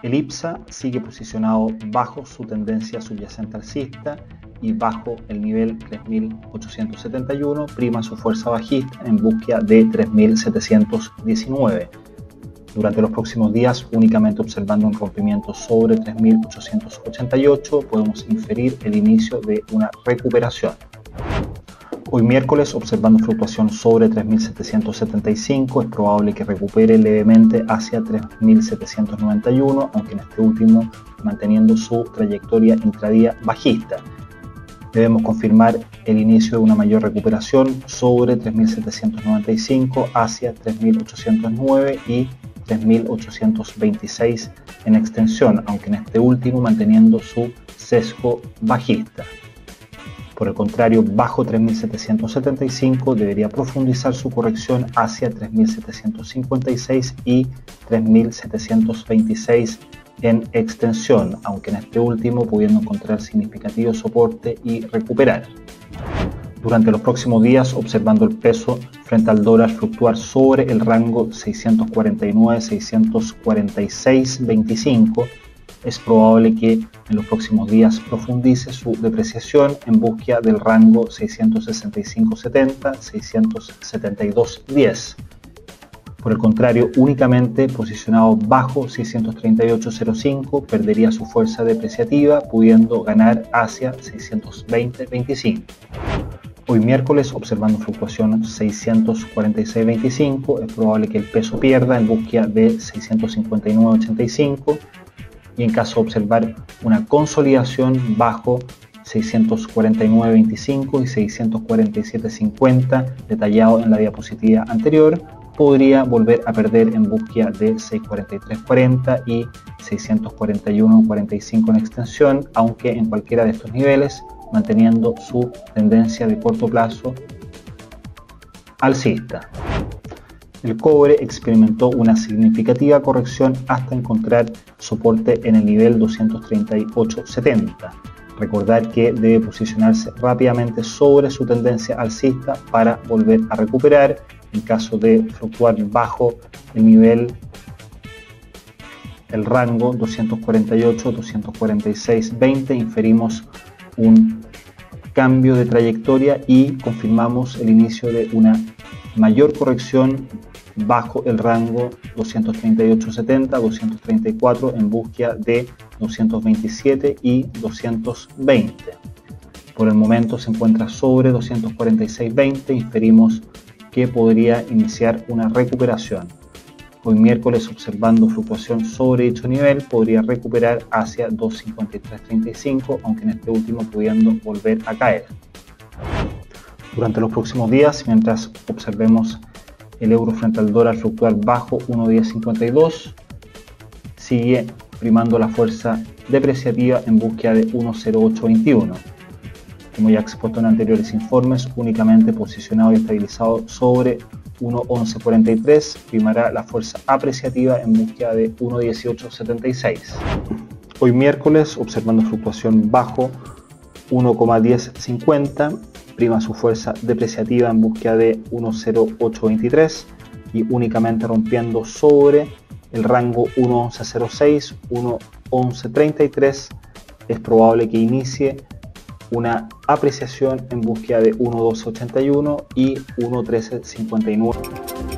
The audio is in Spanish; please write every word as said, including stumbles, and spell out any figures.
El IPSA sigue posicionado bajo su tendencia subyacente alcista y bajo el nivel tres mil ochocientos setenta y uno, prima su fuerza bajista en búsqueda de tres mil setecientos diecinueve. Durante los próximos días, únicamente observando un rompimiento sobre tres mil ochocientos ochenta y ocho, podemos inferir el inicio de una recuperación. Hoy miércoles, observando fluctuación sobre tres mil setecientos setenta y cinco, es probable que recupere levemente hacia tres mil setecientos noventa y uno, aunque en este último manteniendo su trayectoria intradía bajista. Debemos confirmar el inicio de una mayor recuperación sobre tres mil setecientos noventa y cinco hacia tres mil ochocientos nueve y tres mil ochocientos veintiséis en extensión, aunque en este último manteniendo su sesgo bajista. Por el contrario, bajo tres mil setecientos setenta y cinco debería profundizar su corrección hacia tres mil setecientos cincuenta y seis y tres mil setecientos veintiséis en extensión, aunque en este último pudiendo encontrar significativo soporte y recuperar. Durante los próximos días, observando el peso frente al dólar fluctuar sobre el rango seiscientos cuarenta y nueve a seiscientos cuarenta y seis veinticinco, es probable que en los próximos días profundice su depreciación en búsqueda del rango seiscientos sesenta y cinco setenta a seiscientos setenta y dos diez. Por el contrario, únicamente posicionado bajo seiscientos treinta y ocho cero cinco perdería su fuerza depreciativa, pudiendo ganar hacia seiscientos veinte veinticinco. Hoy miércoles, observando fluctuación seiscientos cuarenta y seis veinticinco, es probable que el peso pierda en búsqueda de seiscientos cincuenta y nueve ochenta y cinco y en caso de observar una consolidación bajo seiscientos cuarenta y nueve veinticinco y seiscientos cuarenta y siete cincuenta detallado en la diapositiva anterior, podría volver a perder en búsqueda de seiscientos cuarenta y tres cuarenta y seiscientos cuarenta y uno cuarenta y cinco en extensión, aunque en cualquiera de estos niveles manteniendo su tendencia de corto plazo alcista. El cobre experimentó una significativa corrección hasta encontrar soporte en el nivel doscientos treinta y ocho setenta. Recordar que debe posicionarse rápidamente sobre su tendencia alcista para volver a recuperar. En caso de fluctuar bajo el nivel, el rango doscientos cuarenta y ocho doscientos cuarenta y seis veinte, inferimos un cambio de trayectoria y confirmamos el inicio de una mayor corrección bajo el rango doscientos treinta y ocho setenta doscientos treinta y cuatro en búsqueda de doscientos veintisiete y doscientos veinte. Por el momento se encuentra sobre doscientos cuarenta y seis veinte, inferimos que podría iniciar una recuperación. Hoy miércoles, observando fluctuación sobre dicho nivel, podría recuperar hacia doscientos cincuenta y tres treinta y cinco, aunque en este último pudiendo volver a caer. Durante los próximos días, mientras observemos el euro frente al dólar fluctuar bajo uno diez cincuenta y dos, sigue primando la fuerza depreciativa en búsqueda de uno cero ocho veintiuno. Como ya expuesto en anteriores informes, únicamente posicionado y estabilizado sobre uno once cuarenta y tres, primará la fuerza apreciativa en búsqueda de uno dieciocho setenta y seis. Hoy miércoles, observando fluctuación bajo uno diez cincuenta, prima su fuerza depreciativa en búsqueda de uno cero ocho veintitrés y únicamente rompiendo sobre el rango uno once cero seis, uno once treinta y tres, es probable que inicie una apreciación en búsqueda de uno doce ochenta y uno y uno trece cincuenta y nueve.